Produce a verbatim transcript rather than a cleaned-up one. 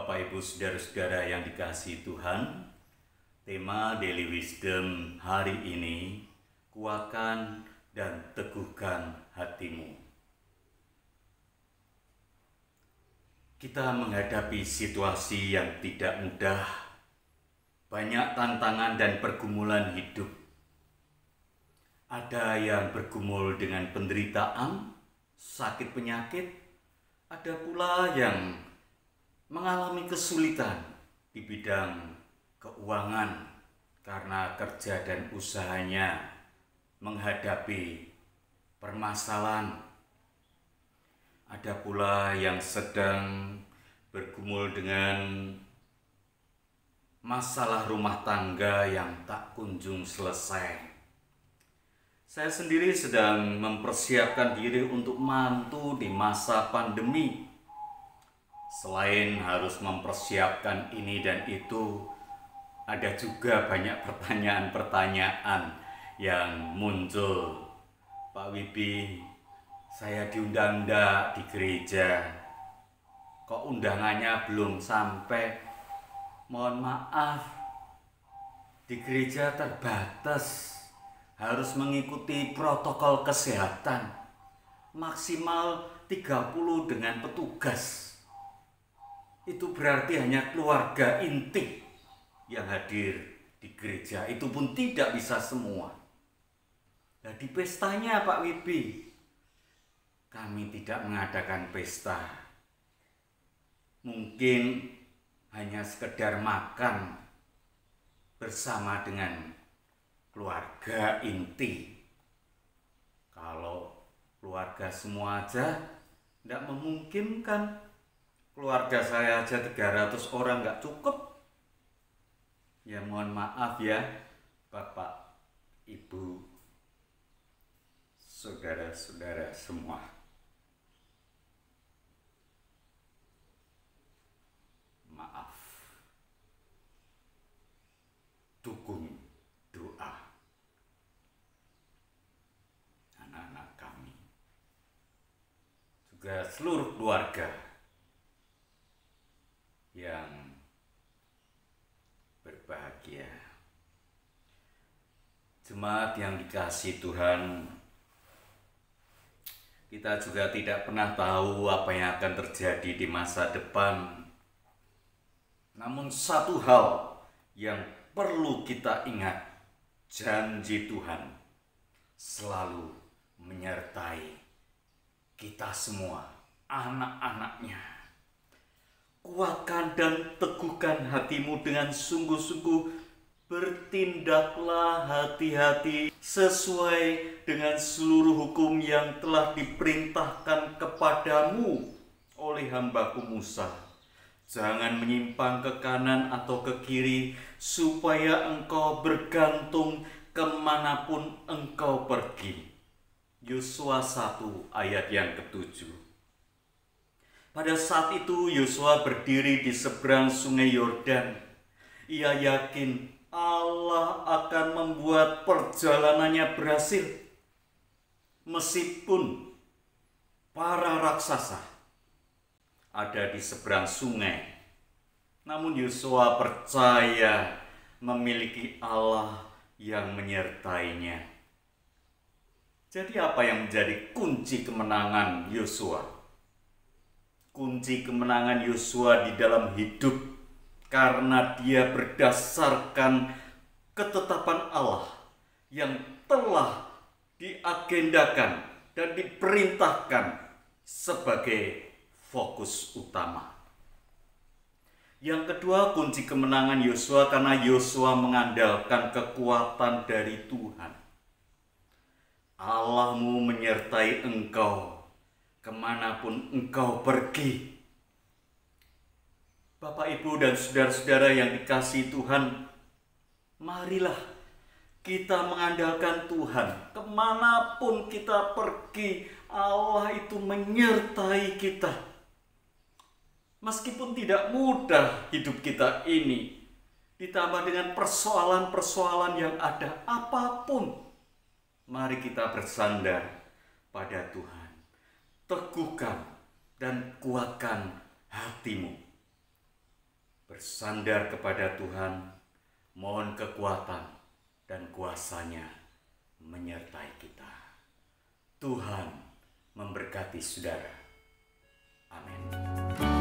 Bapak, Ibu, Saudara-saudara yang dikasihi Tuhan, tema Daily Wisdom hari ini, kuatkan dan teguhkan hatimu. Kita menghadapi situasi yang tidak mudah, banyak tantangan dan pergumulan hidup. Ada yang bergumul dengan penderitaan, sakit penyakit, ada pula yang mengalami kesulitan di bidang keuangan karena kerja dan usahanya menghadapi permasalahan. Ada pula yang sedang bergumul dengan masalah rumah tangga yang tak kunjung selesai. Saya sendiri sedang mempersiapkan diri untuk mantu di masa pandemi. Selain harus mempersiapkan ini dan itu, ada juga banyak pertanyaan-pertanyaan yang muncul. Pak Wibi, saya diundang enggak di gereja? Kok undangannya belum sampai? Mohon maaf, di gereja terbatas, harus mengikuti protokol kesehatan. Maksimal tiga puluh dengan petugas. Itu berarti hanya keluarga inti yang hadir di gereja. Itu pun tidak bisa semua. Nah, di pestanya Pak Wibi, kami tidak mengadakan pesta. Mungkin hanya sekedar makan bersama dengan keluarga inti. Kalau keluarga semua aja tidak memungkinkan. Keluarga saya aja tiga ratus orang nggak cukup. Ya mohon maaf ya Bapak, Ibu, saudara-saudara semua. Maaf. Dukung doa anak-anak kami, juga seluruh keluarga yang berbahagia. Jemaat yang dikasihi Tuhan, kita juga tidak pernah tahu apa yang akan terjadi di masa depan. Namun satu hal yang perlu kita ingat, janji Tuhan selalu menyertai kita semua, anak-anaknya. Kuatkan dan teguhkan hatimu dengan sungguh-sungguh. Bertindaklah hati-hati sesuai dengan seluruh hukum yang telah diperintahkan kepadamu oleh hambaku Musa. Jangan menyimpang ke kanan atau ke kiri, supaya engkau bergantung kemanapun engkau pergi. Yosua satu ayat yang ketujuh. Pada saat itu Yosua berdiri di seberang sungai Yordan. Ia yakin Allah akan membuat perjalanannya berhasil. Meskipun para raksasa ada di seberang sungai, namun Yosua percaya memiliki Allah yang menyertainya. Jadi apa yang menjadi kunci kemenangan Yosua? Kunci kemenangan Yosua di dalam hidup karena dia berdasarkan ketetapan Allah yang telah diagendakan dan diperintahkan sebagai fokus utama. Yang kedua, kunci kemenangan Yosua karena Yosua mengandalkan kekuatan dari Tuhan. Allahmu menyertai engkau kemanapun engkau pergi. Bapak, Ibu, dan saudara-saudara yang dikasihi Tuhan, marilah kita mengandalkan Tuhan. Kemanapun kita pergi, Allah itu menyertai kita. Meskipun tidak mudah hidup kita ini, ditambah dengan persoalan-persoalan yang ada, apapun, mari kita bersandar pada Tuhan. Teguhkan dan kuatkan hatimu. bersandar kepada Tuhan, mohon kekuatan dan kuasa-Nya menyertai kita. Tuhan memberkati saudara. Amin.